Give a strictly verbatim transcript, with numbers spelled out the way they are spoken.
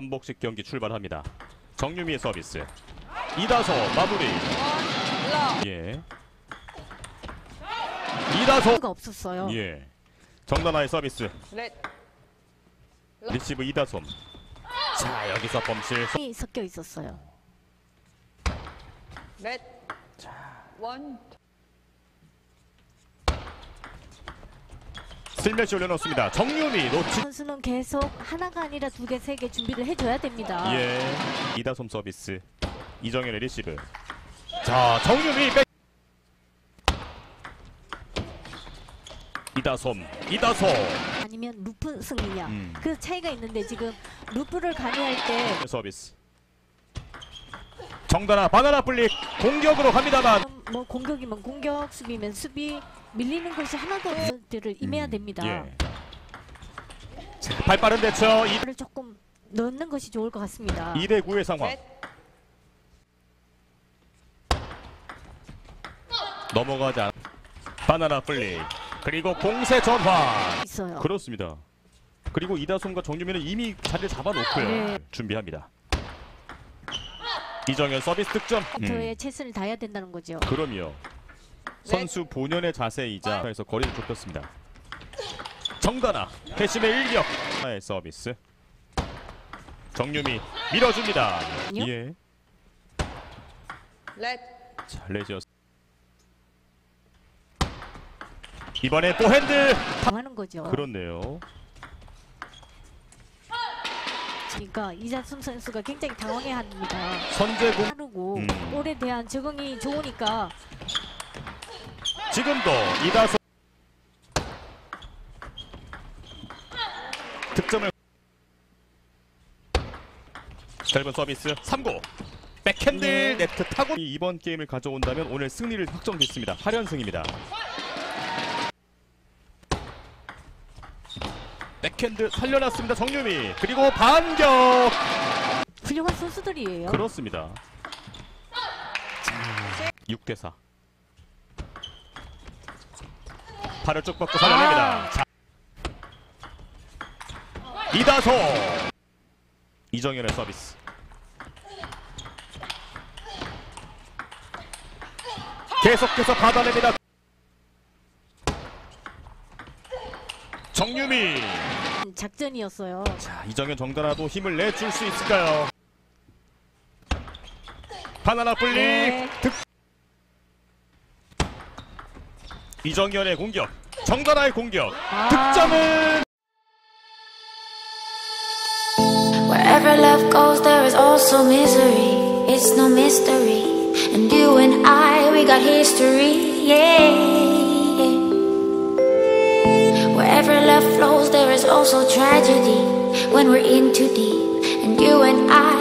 한복식 경기 출발합니다. 정유미의 서비스. 이다소 마무리. 예. 이다소. 가 없었어요. 예. 정다나의 서비스. 리시브 이다솜. 자, 여기서 범실. 이 섞여 있었어요. 넷. 원. 슬매시 올려놓습니다. 정유미 놓치. 선수는 계속 하나가 아니라 두 개, 세 개 준비를 해줘야 됩니다. 예. 이다솜 서비스. 이정현의 리시브. 자, 정유미 백. 이다솜. 이다솜. 아니면 루프 승리냐. 음. 그 차이가 있는데 지금 루프를 가미할 때 서비스. 정다나 바나나 플릭 공격으로 갑니다만. 뭐 공격이면 공격, 수비면 수비, 밀리는 것이 하나도 없는 들을 임해야 됩니다. 예. 발빠른 대처. 이를 조금 넣는 것이 좋을 것 같습니다. 이 대 구의 상황. 넷. 넘어가지 않. 바나나 플릭. 그리고 공세 전환. 있어요. 그렇습니다. 그리고 이다솜과 정유미는 이미 자리를 잡아놓고요. 네. 준비합니다. 이정현 서비스 득점. 저의 최선을 다해야 된다는 거죠. 그럼요. 선수 본연의 자세이자 에서 거리를 좁혔습니다. 정다나 회심의 일격. 하나의 서비스. 정유미 밀어줍니다. 아니요? 예. 넷. 자, 레지어스. 이번에 또 핸들. 당하는 거죠. 그렇네요. 그러니까 이다솜 선수가 굉장히 당황해합니다. 선제공. 하고 음. 볼에 대한 적응이 좋으니까 지금도 이다솜 득점을. 짧은 서비스 삼 구 백핸드. 네. 네트 타고 이번 게임을 가져온다면 오늘 승리를 확정짓습니다. 팔 연승입니다. 백핸드 살려놨습니다. 정유미. 그리고 반격. 훌륭한 선수들이에요. 그렇습니다. 육 대 사. 팔을 쭉 뻗고 살려냅니다. 자. 이다솜. 이정현의 서비스. 계속해서 받아냅니다. 정유미. 작전이었어요. 자, 이정현 정다나도 힘을 내줄 수 있을까요? 바나나 플릭. 네. 득. 이정현의 공격. 정다나의 공격. 아. 득점은. Wherever love goes, there is also misery. It's no mystery. And you and I, we got history. Yeah. Wherever love flows, there is also tragedy. When we're in too deep. And you and I.